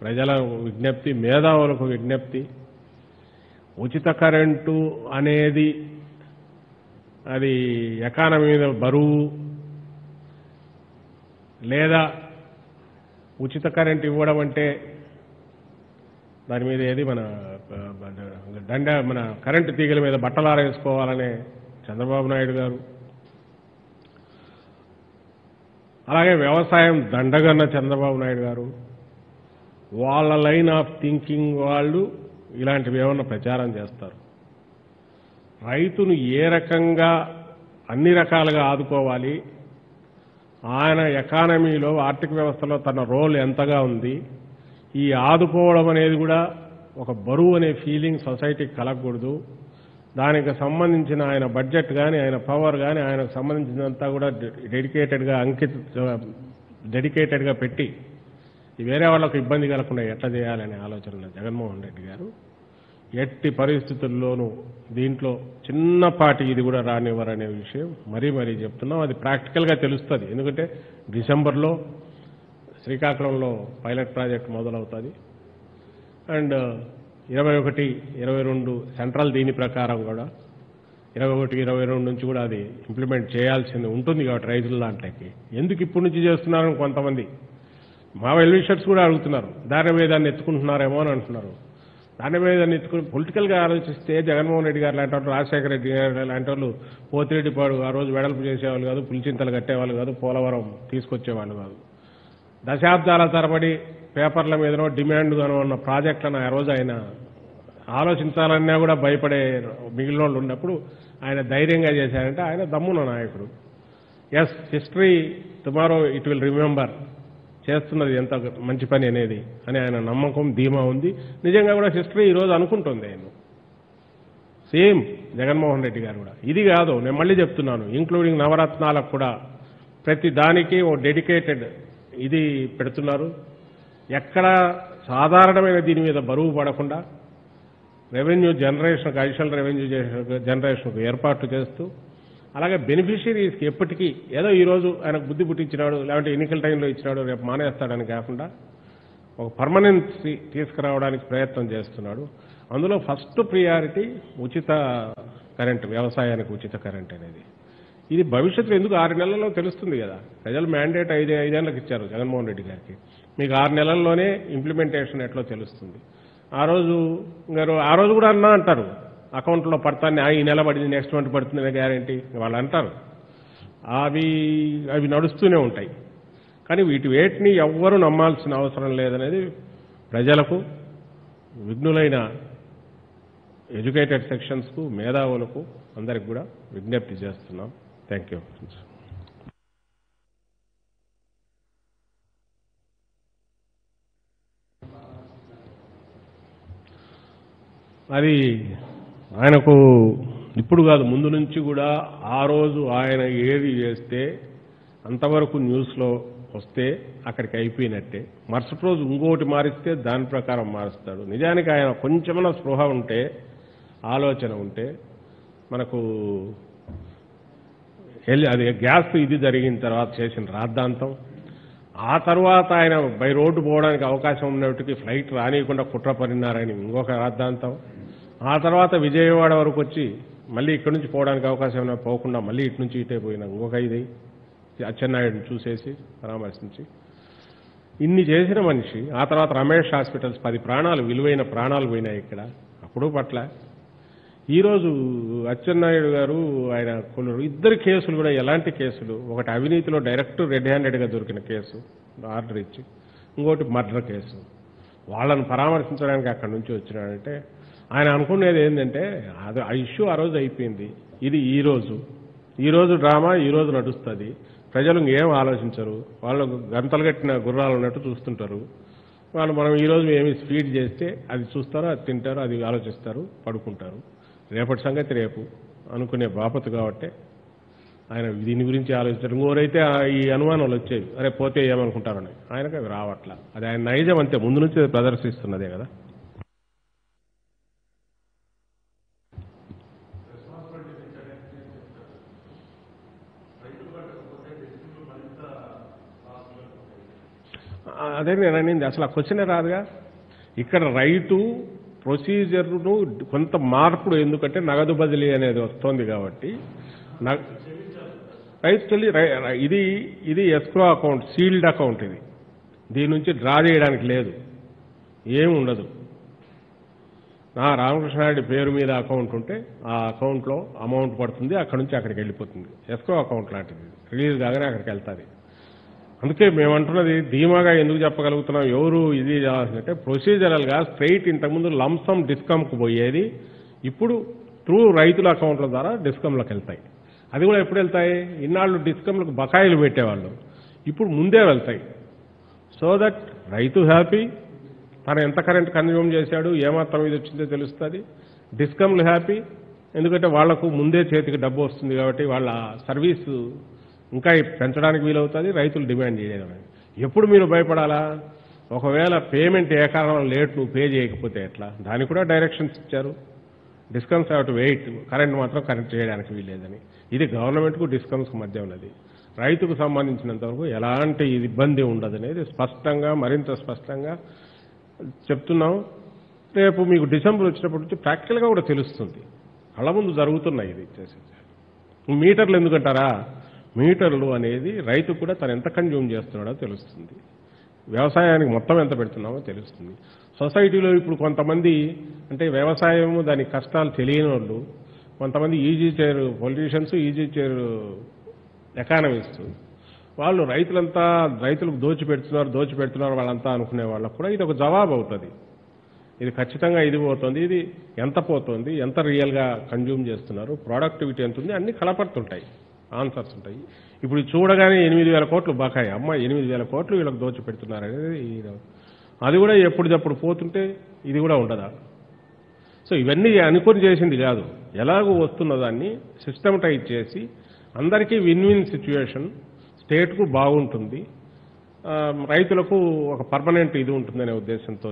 ప్రజల విజ్ఞప్తి, మేధావులకు విజ్ఞప్తి, ఉచిత కరెంటు అనేది అది ఎకానమీ మీద బరువు, లేదా ఉచిత కరెంటు ఇవ్వడం అంటే దాని మీద ఏది మన కరెంటు తీగల మీద బట్టలారేసుకోవాలనే చంద్రబాబు నాయుడు గారు, అలాగే వ్యవసాయం దండగన్న చంద్రబాబు నాయుడు గారు, వాళ్ళ లైన్ ఆఫ్ థింకింగ్ వాళ్ళు ఇలాంటివి ఏమన్నా ప్రచారం చేస్తారు. రైతును ఏ రకంగా అన్ని రకాలుగా ఆదుకోవాలి, ఆయన ఎకానమీలో ఆర్థిక వ్యవస్థలో తన రోల్ ఎంతగా ఉంది, ఈ ఆదుకోవడం అనేది కూడా ఒక బరువు అనే ఫీలింగ్ సొసైటీకి కలగకూడదు. దానికి సంబంధించిన ఆయన బడ్జెట్ కానీ, ఆయన పవర్ కానీ, ఆయనకు సంబంధించినంతా కూడా డెడికేటెడ్గా పెట్టి వేరే వాళ్ళకు ఇబ్బంది కలగకుండా ఎట్లా చేయాలనే ఆలోచన జగన్మోహన్ రెడ్డి గారు ఎట్టి పరిస్థితుల్లోనూ దీంట్లో చిన్నపాటి ఇది కూడా రానివ్వరనే విషయం మరీ చెప్తున్నాం. అది ప్రాక్టికల్గా తెలుస్తుంది. ఎందుకంటే డిసెంబర్లో శ్రీకాకుళంలో పైలట్ ప్రాజెక్ట్ మొదలవుతుంది. అండ్ 21, 22 సెంట్రల్ దీని ప్రకారం కూడా 21, 22 నుంచి కూడా అది ఇంప్లిమెంట్ చేయాల్సింది ఉంటుంది. కాబట్టి రైతుల దాంట్లోకి ఎందుకు ఇప్పటి నుంచి చేస్తున్నారని కొంతమంది మా వెల్విషర్స్ కూడా అడుగుతున్నారు. దాని మీద ఎత్తుకుంటున్నారేమో అని అంటున్నారు. దాని మీద ఎత్తుకుని పొలిటికల్గా ఆలోచిస్తే జగన్మోహన్ రెడ్డి గారు లాంటి వాళ్ళు, రాజశేఖర రెడ్డి గారు లాంటి వాళ్ళు పోతిరెడ్డిపాడు ఆ రోజు వెడల్పు చేసేవాళ్ళు కాదు, పులిచింతలు కట్టేవాళ్ళు కాదు, పోలవరం తీసుకొచ్చేవాళ్ళు కాదు. దశాబ్దాల తరబడి పేపర్ల మీదనో డిమాండ్గానో ఉన్న ప్రాజెక్టులను ఆ రోజు ఆయన ఆలోచించాలన్నా కూడా భయపడే మిగిలిన వాళ్ళు ఉన్నప్పుడు ఆయన ధైర్యంగా చేశారంటే ఆయన దమ్మున నాయకుడు. Yes, history tomorrow it will remember చేస్తున్నది ఎంత మంచి పని అనేది అని ఆయన నమ్మకం, ధీమా ఉంది. నిజంగా కూడా హిస్టరీ ఈరోజు అనుకుంటుంది ఆయన. సేమ్ జగన్మోహన్ రెడ్డి గారు కూడా ఇది కాదు, నేను మళ్ళీ చెప్తున్నాను, ఇంక్లూడింగ్ నవరత్నాలకు కూడా ప్రతి దానికి ఓ డెడికేటెడ్ ఇది పెడుతున్నారు. ఎక్కడ సాధారణమైన దీని మీద బరువు పడకుండా రెవెన్యూ జనరేషన్కు, అడిషనల్ రెవెన్యూ జనరేషన్కు ఏర్పాట్లు చేస్తూ, అలాగే బెనిఫిషరీస్కి ఎప్పటికీ ఏదో ఈరోజు ఆయనకు బుద్ధి పుట్టించినాడు, లేదంటే ఎన్నికల టైంలో ఇచ్చినాడు, రేపు మానేస్తాడని కాకుండా ఒక పర్మనెన్సీ తీసుకురావడానికి ప్రయత్నం చేస్తున్నాడు. అందులో ఫస్ట్ ప్రియారిటీ ఉచిత కరెంటు, వ్యవసాయానికి ఉచిత కరెంట్ అనేది. ఇది భవిష్యత్తులో ఎందుకు 6 నెలల్లో తెలుస్తుంది కదా. ప్రజలు మ్యాండేట్ 5 ఏళ్లకు ఇచ్చారు జగన్మోహన్ రెడ్డి గారికి. మీకు 6 నెలల్లోనే ఇంప్లిమెంటేషన్ ఎట్లా తెలుస్తుంది. ఆ రోజు కూడా అన్నా అంటారు, అకౌంట్లో పడతాన్ని ఈ నెల పడింది, నెక్స్ట్ మంత్ పడుతుందనే గ్యారంటీ వాళ్ళు అంటారు. అవి నడుస్తూనే ఉంటాయి. కానీ వేటిని ఎవ్వరూ నమ్మాల్సిన అవసరం లేదనేది ప్రజలకు, విఘ్నులైన ఎడ్యుకేటెడ్ సెక్షన్స్కు, మేధావులకు అందరికి కూడా విజ్ఞప్తి చేస్తున్నాం. Thank you. అది ఆయనకు ఇప్పుడు కాదు, ముందు నుంచి కూడా ఆ రోజు ఆయన ఏది చేస్తే అంతవరకు న్యూస్లో వస్తే అక్కడికి అయిపోయినట్టే. మరుసటి రోజు ఇంకోటి మారిస్తే దాని ప్రకారం మారుస్తాడు. నిజానికి ఆయన కొంచెమైనా స్పృహ ఉంటే, ఆలోచన ఉంటే, మనకు అది గ్యాస్ ఇది జరిగిన తర్వాత చేసిన రాద్ధాంతం, ఆ తర్వాత ఆయన బై రోడ్డు పోవడానికి అవకాశం ఉన్నప్పటికీ ఫ్లైట్ రానియకుండా కుట్ర పడినారని ఇంకొక రాద్ధాంతం, ఆ తర్వాత విజయవాడ వరకు వచ్చి మళ్ళీ ఇక్కడి నుంచి పోవడానికి అవకాశం పోకుండా మళ్ళీ ఇటు నుంచి ఇటే పోయినా ఇంకొక ఇది అచ్చెన్నాయుడిని చూసేసి పరామర్శించి ఇన్ని చేసిన మనిషి. ఆ తర్వాత రమేష్ హాస్పిటల్స్ 10 ప్రాణాలు, విలువైన ప్రాణాలు పోయినాయి ఇక్కడ, అప్పుడు పట్ల. ఈరోజు అచ్చెన్నాయుడు గారు ఆయన ఇద్దరు కేసులు కూడా ఎలాంటి కేసులు, ఒకటి అవినీతిలో డైరెక్ట్ రెడ్ హ్యాండెడ్గా దొరికిన కేసు ఆర్డర్ ఇచ్చి, ఇంకోటి మర్డర్ కేసు. వాళ్ళను పరామర్శించడానికి అక్కడి నుంచి వచ్చినాడంటే ఆయన అనుకునేది ఏంటంటే అది ఆ ఇష్యూ ఆ రోజు అయిపోయింది, ఇది ఈరోజు డ్రామా ఈరోజు నడుస్తుంది. ప్రజలు ఇంకేం ఆలోచించరు, వాళ్ళు గంతలు కట్టిన గుర్రాలు ఉన్నట్టు చూస్తుంటారు. వాళ్ళు మనం ఈరోజు ఏమి స్పీడ్ చేస్తే అది చూస్తారో, అది తింటారో, అది ఆలోచిస్తారు, పడుకుంటారు. రేపటి సంగతి రేపు అనుకునే బాపతు కాబట్టి ఆయన దీని గురించి ఆలోచించారు. ఇంకోరైతే ఈ అనుమానాలు వచ్చేవి, అరే పోతే ఏమనుకుంటారని. ఆయనకు అవి రావట్లా. అది ఆయన నైజం అంతే, ముందు నుంచి ప్రదర్శిస్తున్నదే కదా. అదే నేను అనేది అసలు ఆ క్వశ్చనే రాదుగా. ఇక్కడ రైతు ప్రొసీజర్ను కొంత మార్పుడు, ఎందుకంటే నగదు బదిలీ అనేది వస్తోంది కాబట్టి రైతు చెల్లి ఇది ఎస్క్రో అకౌంట్, సీల్డ్ అకౌంట్. ఇది దీని నుంచి డ్రా చేయడానికి లేదు, ఏమి ఉండదు. నా రామకృష్ణారెడ్డి పేరు మీద అకౌంట్ ఉంటే ఆ అకౌంట్లో అమౌంట్ పడుతుంది, అక్కడి నుంచి అక్కడికి వెళ్ళిపోతుంది. ఎస్క్రో అకౌంట్ లాంటిది, రిలీజ్ కాగానే అక్కడికి వెళ్తుంది. అందుకే మేమంటున్నది ధీమాగా ఎందుకు చెప్పగలుగుతున్నాం, ఎవరు ఇది అంటే ప్రొసీజరల్గా స్ట్రైట్ ఇంతకుముందు లంసమ్ డిస్కమ్కు పోయేది, ఇప్పుడు త్రూ రైతుల అకౌంట్ల ద్వారా డిస్కమ్లకు వెళ్తాయి. అది కూడా ఎప్పుడు వెళ్తాయి, ఇన్నాళ్ళు డిస్కమ్లకు బకాయిలు పెట్టేవాళ్ళు, ఇప్పుడు ముందే వెళ్తాయి. సో దట్ రైతు హ్యాపీ, తను ఎంత కరెంట్ కన్జ్యూమ్ చేశాడు, ఏమాత్రం ఇది వచ్చిందో తెలుస్తుంది. డిస్కమ్లు హ్యాపీ, ఎందుకంటే వాళ్లకు ముందే చేతికి డబ్బు వస్తుంది కాబట్టి వాళ్ళ సర్వీసు ఇంకా పెంచడానికి వీలవుతుంది, రైతులు డిమాండ్ చేయడం. ఎప్పుడు మీరు భయపడాలా, ఒకవేళ పేమెంట్ ఏ కారణం లేట్ నువ్వు పే చేయకపోతే ఎట్లా, దానికి కూడా డైరెక్షన్స్ ఇచ్చారు. Discoms have to wait, current మాత్రం కనెక్ట్ చేయడానికి వీల్లేదని. ఇది గవర్నమెంట్కు డిస్కమ్స్కు మధ్య ఉన్నది. రైతుకు సంబంధించినంత వరకు ఎలాంటి ఇబ్బంది ఉండదనేది స్పష్టంగా, మరింత స్పష్టంగా చెప్తున్నాం. రేపు మీకు డిసెంబర్ వచ్చినప్పటి నుంచి ప్రాక్టికల్గా కూడా తెలుస్తుంది, కళ్ళ ముందు జరుగుతున్నాయి. ఇది చేసేది మీటర్లు ఎందుకంటారా, మీటర్లు అనేది రైతు కూడా తను ఎంత కన్జ్యూమ్ చేస్తున్నాడో తెలుస్తుంది, వ్యవసాయానికి మొత్తం ఎంత పెడుతున్నామో తెలుస్తుంది. సొసైటీలో ఇప్పుడు కొంతమంది అంటే వ్యవసాయము దాని కష్టాలు తెలియని వాళ్ళు, కొంతమంది easy chair politicians, easy chair economist, వాళ్ళు రైతులకు దోచిపెడుతున్నారు వాళ్ళంతా అనుకునే వాళ్ళకు కూడా ఇది ఒక జవాబు అవుతుంది. ఇది ఖచ్చితంగా ఇది పోతుంది, ఇది ఎంత పోతుంది, ఎంత రియల్గా కన్జ్యూమ్ చేస్తున్నారు, ప్రొడక్టివిటీ ఎంత ఉంది, అన్ని కలపడుతుంటాయి, ఆన్సర్స్ ఉంటాయి. ఇప్పుడు చూడగానే 8,000 కోట్లు బకాయి, 8,000 కోట్లు వీళ్ళకి దోచిపెడుతున్నారు అనేది, అది కూడా ఎప్పుడప్పుడు పోతుంటే ఇది కూడా ఉండదా. సో ఇవన్నీ అనుకొని చేసింది కాదు, ఎలాగో వస్తున్న దాన్ని సిస్టమటైజ్ చేసి అందరికీ విన్ విన్ సిచ్యువేషన్, స్టేట్కు బాగుంటుంది, రైతులకు ఒక పర్మనెంట్ ఇది ఉంటుందనే ఉద్దేశంతో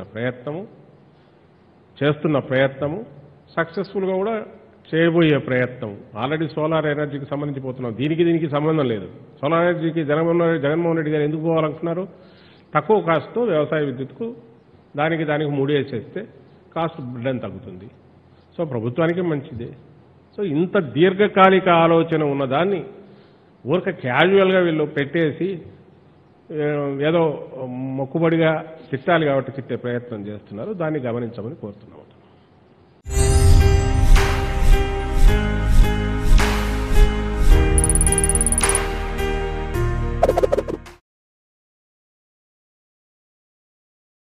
చేస్తున్న ప్రయత్నము సక్సెస్ఫుల్గా కూడా చేయబోయే ప్రయత్నం. ఆల్రెడీ సోలార్ ఎనర్జీకి సంబంధించి పోతున్నాం, దీనికి సంబంధం లేదు. సోలార్ ఎనర్జీకి జగన్మోహన్ రెడ్డి గారు ఎందుకు పోవాలనుకున్నారు, తక్కువ కాస్ట్తో వ్యవసాయ విద్యుత్కు దానికి మూడేసేస్తే కాస్ట్ బిడ్డని తగ్గుతుంది, సో ప్రభుత్వానికి మంచిదే. సో ఇంత దీర్ఘకాలిక ఆలోచన ఉన్నదాన్ని ఊరిక క్యాజువల్గా వీళ్ళు పెట్టేసి ఏదో మొక్కుబడిగా తిట్టాలి కాబట్టి తిట్టే ప్రయత్నం చేస్తున్నారు, దాన్ని గమనించమని కోరుతున్నాం.